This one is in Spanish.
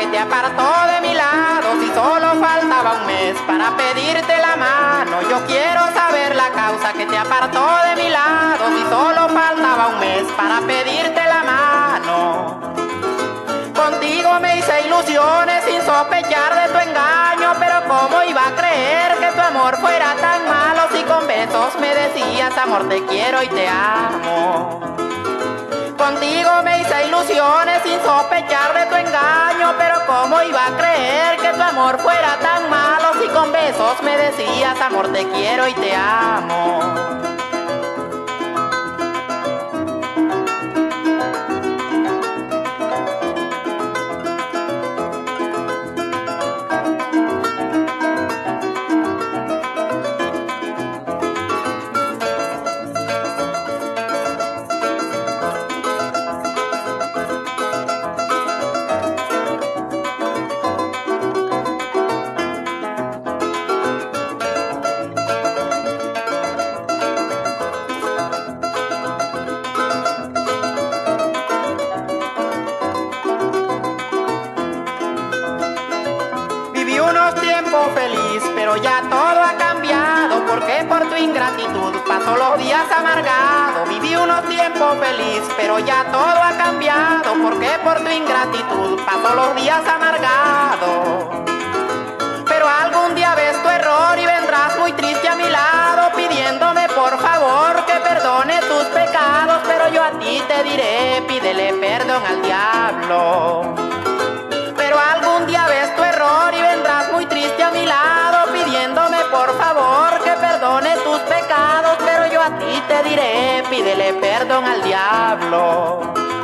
te apartó de mi lado si solo faltaba un mes para pedirte la mano? Yo quiero saber la causa que te apartó de mi lado si solo faltaba un mes para pedirte la mano. Contigo me hice ilusiones sin sospechar de tu engaño, pero ¿cómo iba a creer que tu amor fuera tan malo si con besos me decías amor te quiero y te amo? Contigo me hice ilusiones sin sospechar de tu engaño, pero ¿cómo iba a creer que tu amor fuera tan malo si con besos me decías amor te quiero y te amo? Unos tiempos feliz, pero ya todo ha cambiado, porque por tu ingratitud paso los días amargados. Viví unos tiempos feliz, pero ya todo ha cambiado, porque por tu ingratitud paso los días amargados. Pero algún día ves tu error y vendrás muy triste a mi lado, pidiéndome por favor que perdone tus pecados, pero yo a ti te diré, pídele perdón al diablo. Pero algún día ves tu error y vendrás muy triste a mi lado, pidiéndome por favor que perdone tus pecados, pero yo a ti te diré, pídele perdón al diablo.